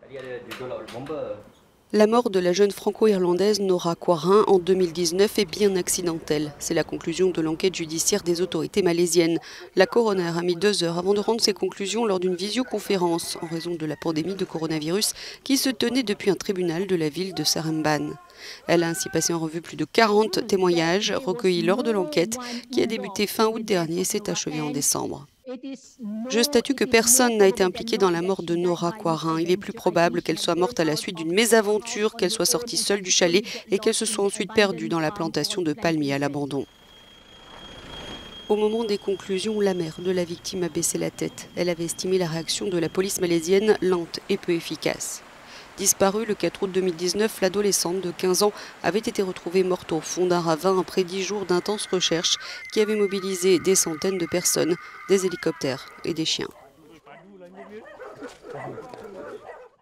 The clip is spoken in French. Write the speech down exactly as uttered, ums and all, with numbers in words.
La mort de la jeune franco-irlandaise Norah Quarin en deux mille dix-neuf est bien accidentelle. C'est la conclusion de l'enquête judiciaire des autorités malaisiennes. La coroner a mis deux heures avant de rendre ses conclusions lors d'une visioconférence en raison de la pandémie de coronavirus qui se tenait depuis un tribunal de la ville de Seremban. Elle a ainsi passé en revue plus de quarante témoignages recueillis lors de l'enquête qui a débuté fin août dernier et s'est achevée en décembre. Je statue que personne n'a été impliqué dans la mort de Norah Quarin. Il est plus probable qu'elle soit morte à la suite d'une mésaventure, qu'elle soit sortie seule du chalet et qu'elle se soit ensuite perdue dans la plantation de palmiers à l'abandon. Au moment des conclusions, la mère de la victime a baissé la tête. Elle avait estimé la réaction de la police malaisienne lente et peu efficace. Disparue le quatre août deux mille dix-neuf, l'adolescente de quinze ans avait été retrouvée morte au fond d'un ravin après dix jours d'intenses recherches qui avaient mobilisé des centaines de personnes, des hélicoptères et des chiens.